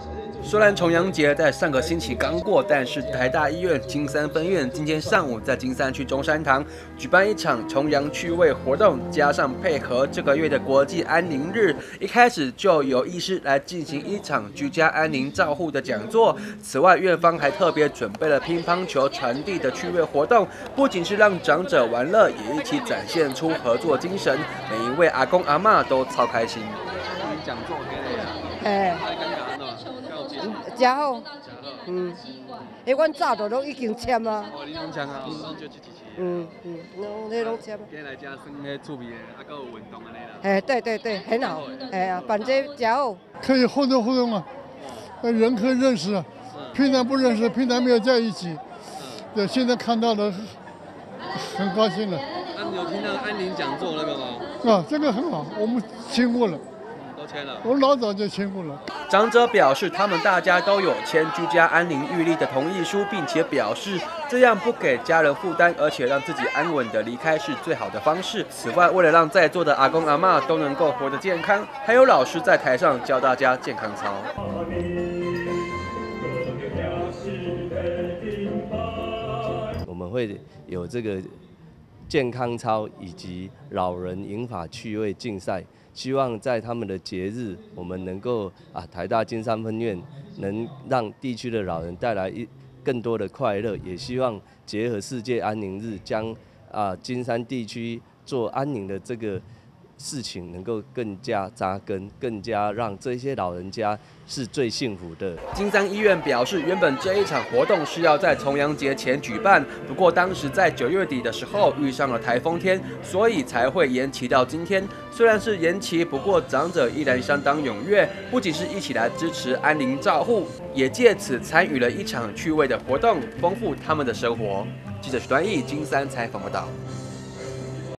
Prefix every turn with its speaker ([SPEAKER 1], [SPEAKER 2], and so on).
[SPEAKER 1] 虽然重阳节在上个星期刚过，但是台大医院金山分院今天上午在金山区中山堂举办一场重阳趣味活动，加上配合这个月的国际安宁日，一开始就有医师来进行一场居家安宁照护的讲座。此外，院方还特别准备了乒乓球传递的趣味活动，不仅是让长者玩乐，也一起展现出合作精神。每一位阿公阿嬷都超开心。讲座给你啦，
[SPEAKER 2] 真好，阮早就拢已经签啊。
[SPEAKER 1] 哦，你拢签啊？就
[SPEAKER 2] 拢签。
[SPEAKER 1] 今日来遮算咧趣味的，还有运动安尼啦。
[SPEAKER 2] 对，很好，办这真好。
[SPEAKER 3] 可以互动啊，人可以认识啊，平常不认识，平常没有在一起，对，现在看到了，很高兴了。
[SPEAKER 1] 那你有听到安宁讲座那个吗？
[SPEAKER 3] 啊，这个很好，我们签过了。
[SPEAKER 1] 签了，
[SPEAKER 3] 我老早就签过了。
[SPEAKER 1] 长者表示，他们大家都有签居家安宁预立的同意书，并且表示这样不给家人负担，而且让自己安稳的离开是最好的方式。此外，为了让在座的阿公阿嬷都能够活得健康，还有老师在台上教大家健康操。
[SPEAKER 4] 我们会有这个健康操以及老人银发趣味竞赛。希望在他们的节日，我们能够台大金山分院能让地区的老人带来更多的快乐，也希望结合世界安宁日，将金山地区做安宁的这个事情能够更加扎根，更加让这些老人家是最幸福的。
[SPEAKER 1] 金山医院表示，原本这一场活动是要在重阳节前举办，不过当时在9月底的时候遇上了台风天，所以才会延期到今天。虽然是延期，不过长者依然相当踊跃，不仅是一起来支持安宁照护，也借此参与了一场趣味的活动，丰富他们的生活。记者许端义金山采访报道。